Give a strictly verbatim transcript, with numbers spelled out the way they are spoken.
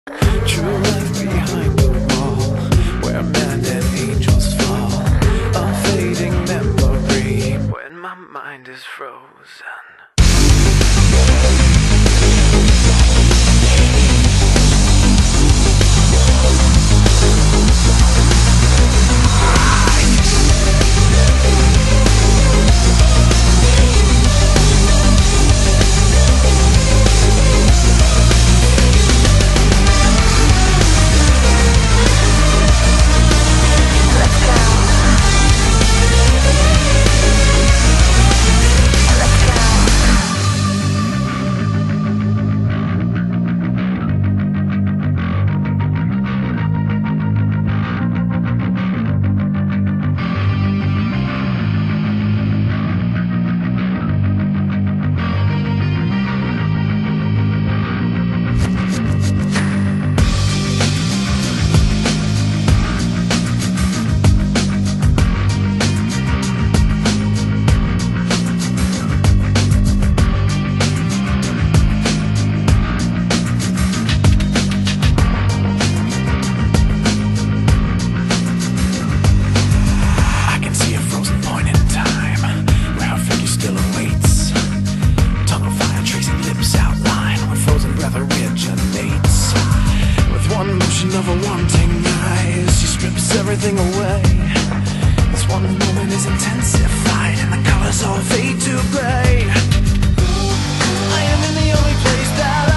True left behind the wall, where men and angels fall. A fading memory when my mind is frozen. Of a wanting eyes, she strips everything away. This one moment is intensified, and the colors all fade to gray. I am in the only place that I